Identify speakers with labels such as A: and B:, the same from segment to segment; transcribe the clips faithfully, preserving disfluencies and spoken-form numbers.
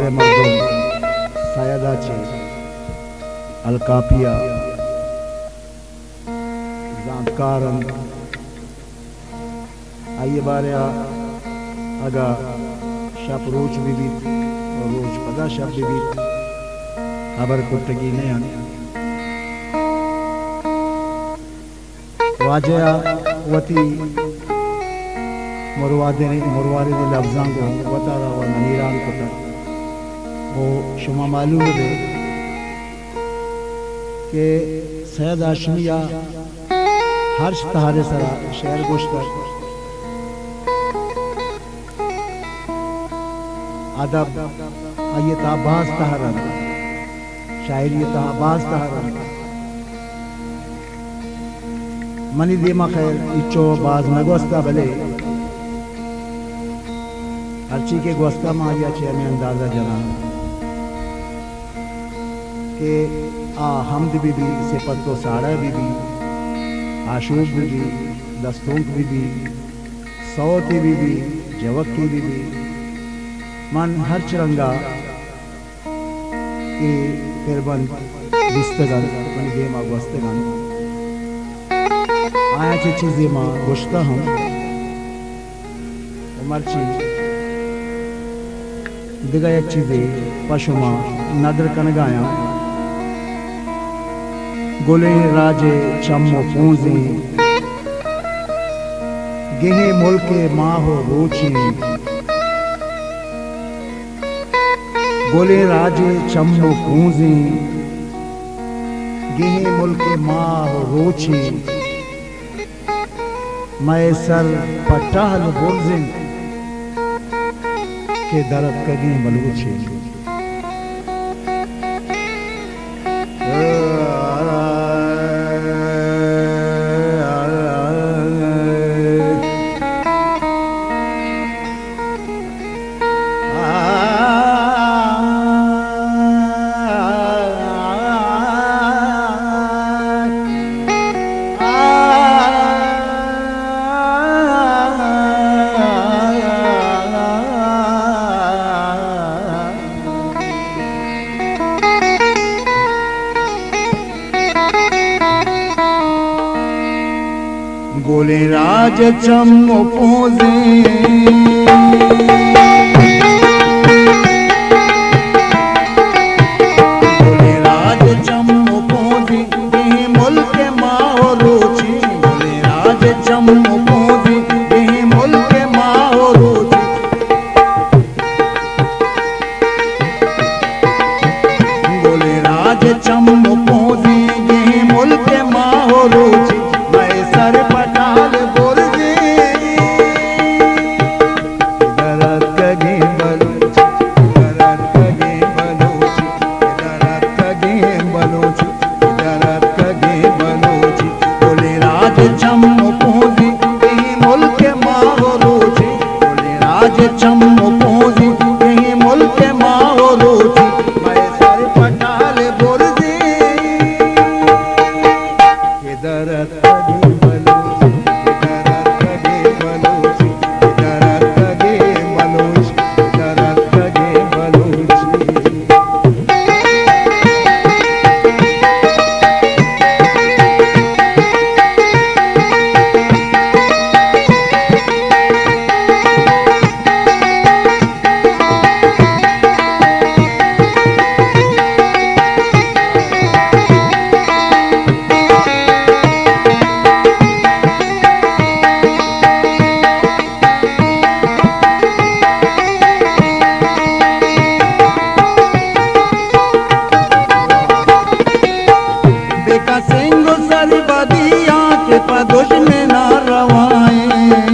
A: काफिले मर्दम सायदा छे अलकापिया जानकारन आइए बारे आगा शब रोज बीबी और रोज पदा शब बीबी खबर कुत्तगी ने आने वाजया वती मुरवादे ने मुरवारे ने लफ्ज़ां को बता रहा और नीरान कुत्ता वो शुमा मालूम है कि सैयद हाशमिया हर्ष तहारे सरा शहर गोश्तर अदब आइए ताबाज तहरन शायरी ताबाज तहरन मनी दीमा खैर इचो बाज नगोस्ता भले हरची के गोस्ता में आया छे में अंदाजा जना के आ हमद बीबी सिफत तो साड़ा बीबी आशूक बीबी दस्तूक बीबी सौती बीबी जवक्की बीबी मन हर चरंगा के फिरबन बिस्तगन मन गेमा गोस्तगन आया चे चीज़ें माँ गुश्ता हम उमर ची दिगाया चीज़ें पशुमा नदर कनगाया गुले राजे चम्मो पूंजे गेहे मुल्के माहो रोची गुले राजे चम्मो पूंजे गेहे मुल्के माहो रोची मैं सर पटाल बुर्जिन के दर्द कगी बलूचे गोले राज चम्मो पूंजे गोले राज चम्मो पूंजे गेहे मुल्क माओ रोची गोले राज चम्मो पूंजे गेहे मुल्क माओ रोची गोले राज चम्मो पूंजे गेहे मुल्क माओ रोची सर पटाल बोरजे दरद कगे बलोच दरद कगे बलोच दरद कगे बलोच दरद कगे बलोच बोले राज चम्मो पूंजी कहीं मुल्क माहो रोची बोले राज चम्मो पूंजी कहीं मुल्क माहो रोची मैं सर पटाल बोरजे दरद पदोश में ना रवाए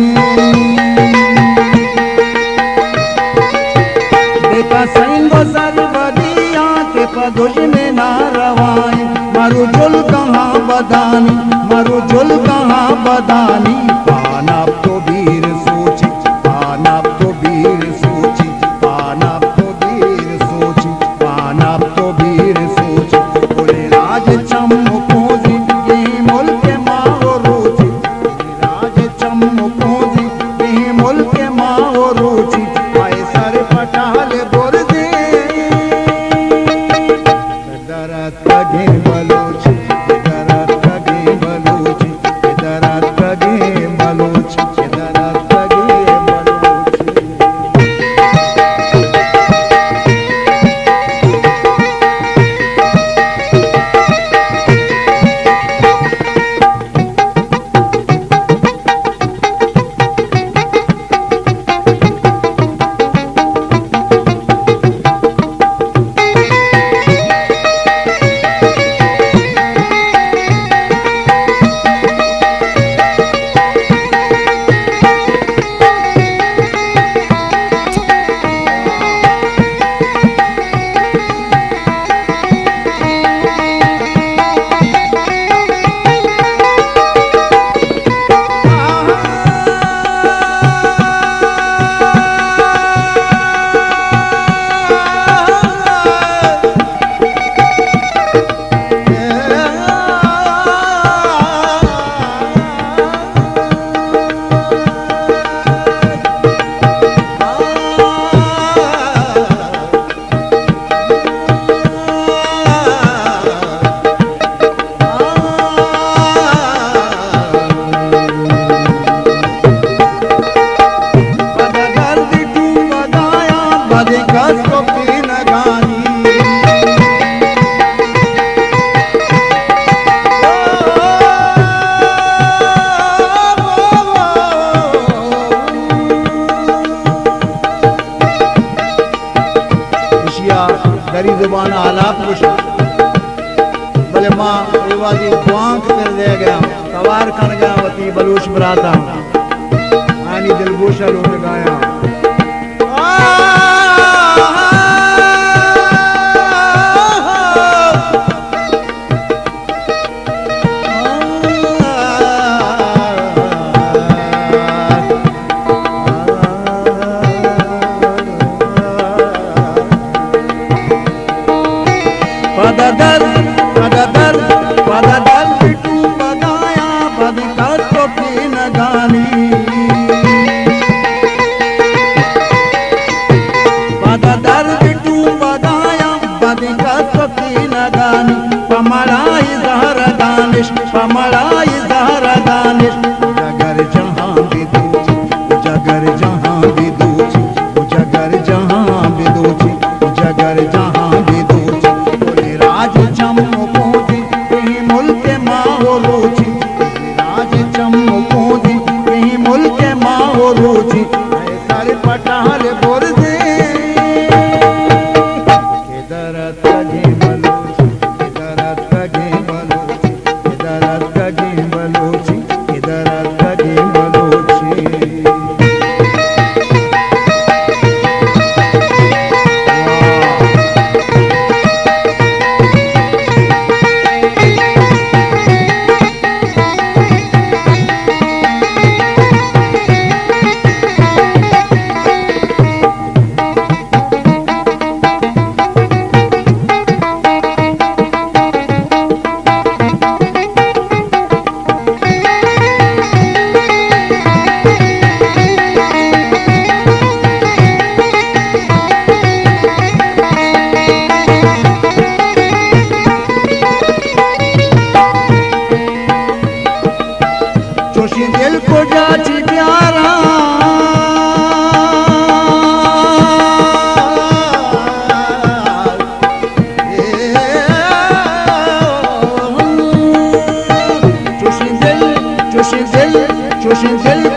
A: देखा सैंगो सरबदिया के पदोश में ना रवाए मारू जुल कहाँ बदानी मारू जुल कहाँ बदानी पाना तो वीर सोची पाना तो वीर सोची पाना तो वीर सोची पाना तो वीर सोची बोले राज चम्मो पूंजी ये मुल्क माओ रोची राज चम्मो पूंजी ये मुल्क माओ रोची आए सर पटाल बोरजे जुबान आलाप कुछ भले माँ ये वादी बुआंक कर दे गया कवार खन गया वती बलूच बराता आनी दिलगोशा लोग गाया पददर पददर पददर बिटू बगाया बदकर तो तीन गानी पददर बिटू बगाया बदकर तो तीन गानी पमड़ाई जहर दानिश पमड़ाई जहर दानिश जगर जहां भी दूची जगर जहां भी दूची जगर जहां भी दूची जगर जहां भी दूची राज चमकोदी कहीं मुल्क माहो रोची राज चमकोदी कहीं मुल्क माहो रोची सर पटाल बोरदे इधर तगे बलोची इधर तगे बलोची इधर तगे बलोची इधर तगे बलोची जोशी दिल को जाची प्यारा जोशी दिल जोशी दिल जोशी दिल